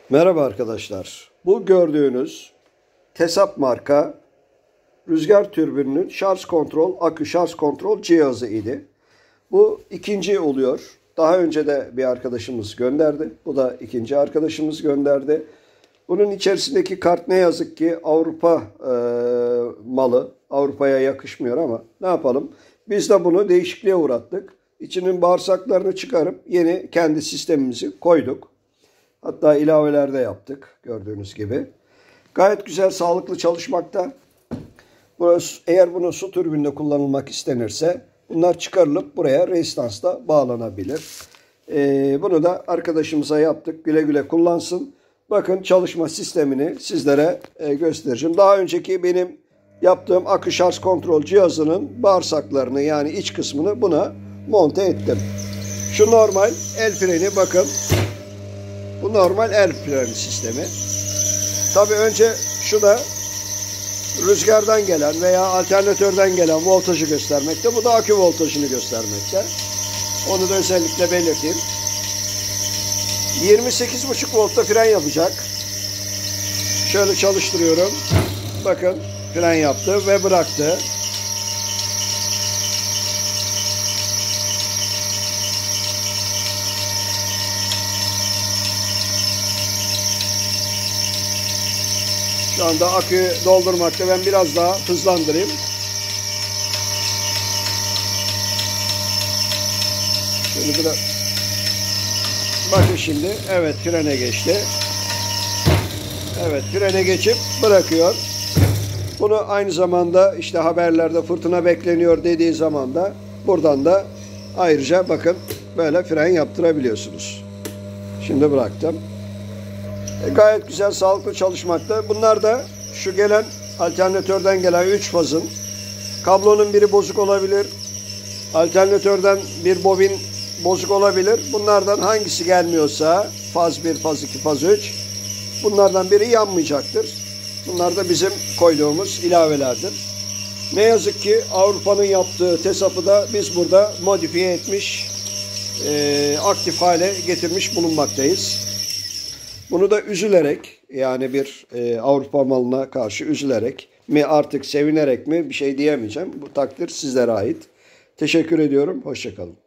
Merhaba arkadaşlar. Bu gördüğünüz TESAP marka rüzgar türbininin şarj kontrol, akü şarj kontrol cihazı idi. Bu ikinci oluyor. Daha önce de bir arkadaşımız gönderdi. Bu da ikinci arkadaşımız gönderdi. Bunun içerisindeki kart ne yazık ki Avrupa malı. Avrupa'ya yakışmıyor ama ne yapalım? Biz de bunu değişikliğe uğrattık. İçinin bağırsaklarını çıkarıp yeni kendi sistemimizi koyduk. Hatta ilaveler de yaptık gördüğünüz gibi. Gayet güzel, sağlıklı çalışmakta. Burası, eğer bunu su türbininde kullanılmak istenirse bunlar çıkarılıp buraya rezistansla bağlanabilir. Bunu da arkadaşımıza yaptık. Güle güle kullansın. Bakın çalışma sistemini sizlere göstereceğim. Daha önceki benim yaptığım akü şarj kontrol cihazının bağırsaklarını yani iç kısmını buna monte ettim. Şu normal el freni bakın. Bu normal el freni sistemi. Tabii önce şu da rüzgardan gelen veya alternatörden gelen voltajı göstermekte. Bu da akü voltajını göstermekte. Onu da özellikle belirteyim. 28,5 voltta fren yapacak. Şöyle çalıştırıyorum. Bakın fren yaptı ve bıraktı. Şu anda akü doldurmakta. Ben biraz daha hızlandırayım. Şöyle biraz. Bakın şimdi. Evet, frene geçti. Evet, frene geçip bırakıyor. Bunu aynı zamanda işte haberlerde fırtına bekleniyor dediği zaman da buradan da ayrıca bakın böyle fren yaptırabiliyorsunuz. Şimdi bıraktım. Gayet güzel, sağlıklı çalışmakta. Bunlar da şu gelen alternatörden gelen 3 fazın kablonun biri bozuk olabilir. Alternatörden bir bobin bozuk olabilir. Bunlardan hangisi gelmiyorsa faz 1, faz 2, faz 3 bunlardan biri yanmayacaktır. Bunlar da bizim koyduğumuz ilavelerdir. Ne yazık ki Avrupa'nın yaptığı TESAP'ı da biz burada modifiye etmiş, aktif hale getirmiş bulunmaktayız. Bunu da üzülerek yani bir Avrupa malına karşı üzülerek mi artık sevinerek mi bir şey diyemeyeceğim. Bu takdir sizlere ait. Teşekkür ediyorum. Hoşça kalın.